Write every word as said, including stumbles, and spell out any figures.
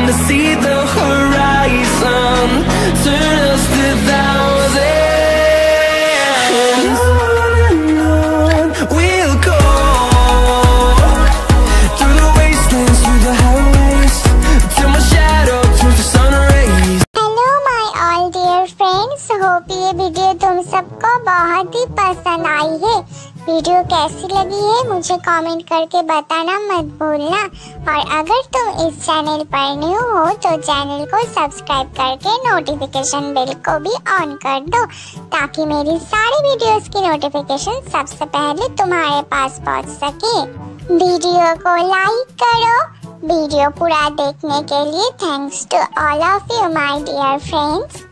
to see the horizon, turn us to thousands. And on and on we'll go, through the wastelands, through the highways, till my shadow turns to sun rays. Hello my all dear friends, hope ये video तुम सबको बहुत ही पसंद आई है। Video कैसी लगी है मुझे कमेंट करके बताना मत भूलना। और अगर तुम इस चैनल पर न्यू हो तो चैनल को सब्सक्राइब करके नोटिफिकेशन बेल को भी ऑन कर दो, ताकि मेरी सारी वीडियोस की नोटिफिकेशन सबसे पहले तुम्हारे पास पहुंच सके। वीडियो को लाइक करो। वीडियो पूरा देखने के लिए thanks to all of you my dear friends.